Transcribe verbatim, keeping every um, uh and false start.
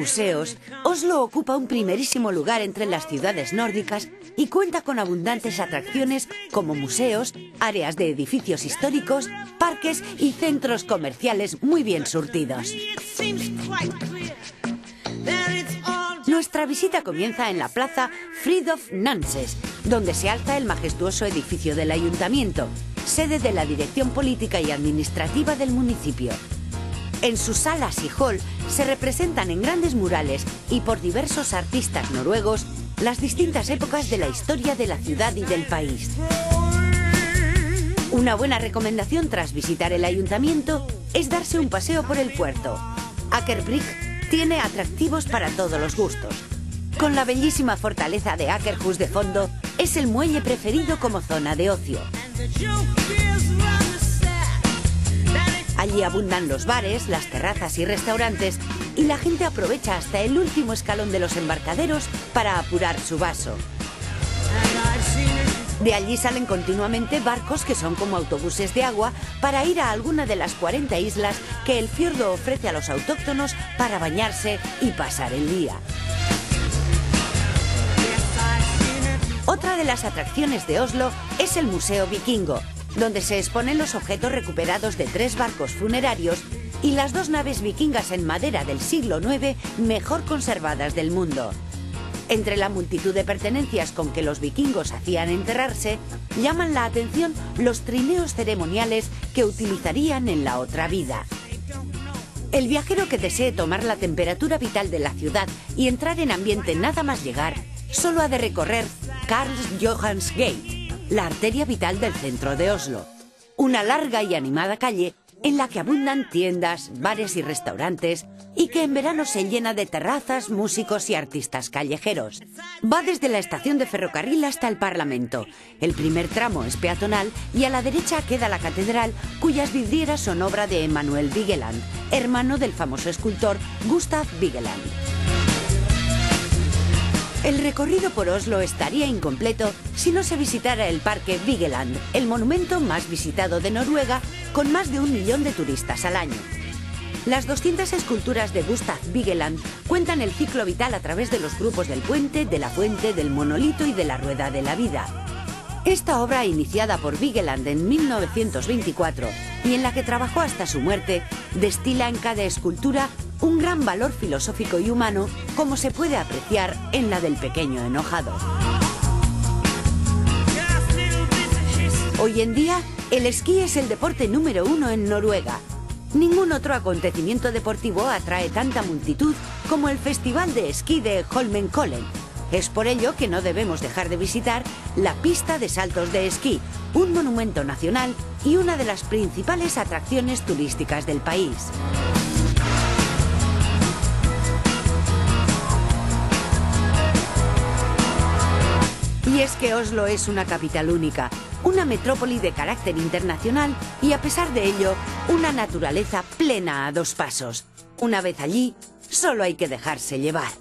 museos, Oslo ocupa un primerísimo lugar entre las ciudades nórdicas y cuenta con abundantes atracciones como museos, áreas de edificios históricos, parques y centros comerciales muy bien surtidos. Nuestra visita comienza en la plaza Fridtjof Nansen, donde se alza el majestuoso edificio del ayuntamiento, sede de la dirección política y administrativa del municipio. En sus salas y hall se representan en grandes murales y por diversos artistas noruegos las distintas épocas de la historia de la ciudad y del país. Una buena recomendación tras visitar el ayuntamiento es darse un paseo por el puerto. Aker Brygge tiene atractivos para todos los gustos. Con la bellísima fortaleza de Akerhus de fondo, es el muelle preferido como zona de ocio. Allí abundan los bares, las terrazas y restaurantes, y la gente aprovecha hasta el último escalón de los embarcaderos para apurar su vaso. De allí salen continuamente barcos que son como autobuses de agua para ir a alguna de las cuarenta islas que el fiordo ofrece a los autóctonos para bañarse y pasar el día. Otra de las atracciones de Oslo es el Museo Vikingo, donde se exponen los objetos recuperados de tres barcos funerarios y las dos naves vikingas en madera del siglo nueve mejor conservadas del mundo. Entre la multitud de pertenencias con que los vikingos hacían enterrarse, llaman la atención los trineos ceremoniales que utilizarían en la otra vida. El viajero que desee tomar la temperatura vital de la ciudad y entrar en ambiente nada más llegar, solo ha de recorrer Karl Johans Gate, la arteria vital del centro de Oslo. Una larga y animada calle en la que abundan tiendas, bares y restaurantes y que en verano se llena de terrazas, músicos y artistas callejeros. Va desde la estación de ferrocarril hasta el Parlamento. El primer tramo es peatonal y a la derecha queda la catedral, cuyas vidrieras son obra de Emanuel Vigeland, hermano del famoso escultor Gustav Vigeland. El recorrido por Oslo estaría incompleto si no se visitara el Parque Vigeland, el monumento más visitado de Noruega, con más de un millón de turistas al año. Las doscientas esculturas de Gustav Vigeland cuentan el ciclo vital a través de los grupos del puente, de la fuente, del monolito y de la rueda de la vida. Esta obra, iniciada por Vigeland en mil novecientos veinticuatro y en la que trabajó hasta su muerte, destila en cada escultura un gran valor filosófico y humano, como se puede apreciar en la del pequeño enojado. Hoy en día, el esquí es el deporte número uno en Noruega. Ningún otro acontecimiento deportivo atrae tanta multitud como el Festival de Esquí de Holmenkollen. Es por ello que no debemos dejar de visitar la pista de saltos de esquí, un monumento nacional y una de las principales atracciones turísticas del país. Y es que Oslo es una capital única, una metrópoli de carácter internacional y, a pesar de ello, una naturaleza plena a dos pasos. Una vez allí, solo hay que dejarse llevar.